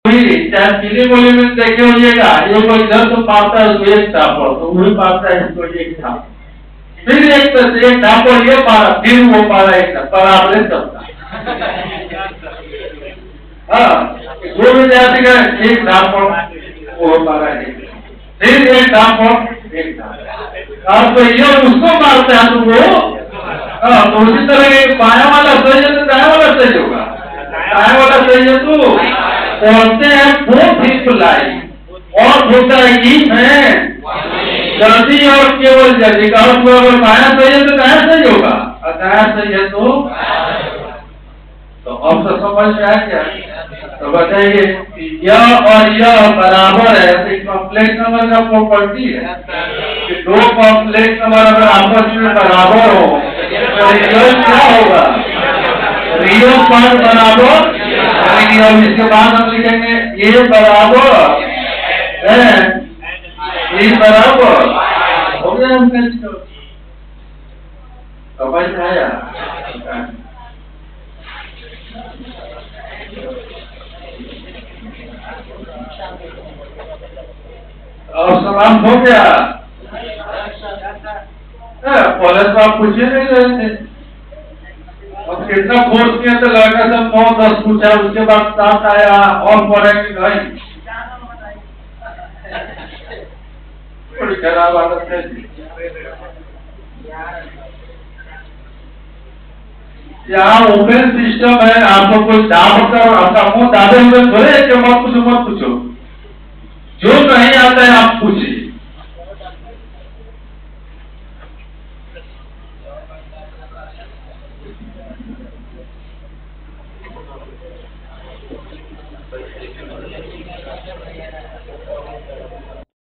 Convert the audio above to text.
चाहे फिल्म बोली में देखे होइएगा, ये कोई इधर तो पाता है उसको एक था पर तो वही पाता है इसको एक था, फिर एक था पर ये पारा, फिर वो पारा एक था, बराबर सबका। हाँ, दो विद्यार्थी का एक था पर वो पारा एक, फिर एक था पर एक था, तो ये उसको मारते हैं तो वो, तो उसी तरह बाया वाला सही है तो दाया वाला सही होगा, दाया वाला सही है तो पढ़ते हैं बोथ हिप्लाई और होता है कि मैं जल्दी और केवल जल्दी का, अगर बाया सही है तो दाया सही होगा और दाया सही है तो अब तो समझ में आ गया। तो बताइए यह और यह बराबर है, तो कॉम्प्लेक्स नंबर का प्रॉपर्टी है कि दो कॉम्प्लेक्स नंबर अगर आपस में बराबर हो तो रिजल्ट क्या होगा, रियल पार्ट बराबर। अब इसके बाद हम लिखेंगे ये बराबर है, ये बराबर हो गया हमने समझ में आया। और समाप्त हो गया। पहले तो आप पूछे नहीं रहे थे, अब कितना फोर्स किया तो लड़का सब 9-10 पूछा, उसके बाद 7 आया और पढ़े कि नहीं, बड़ी खराब आदत है। यहाँ ओपन सिस्टम है, आपको कोई दाब कर आपका मुंह दाबे हुए थोड़े कि मत पूछो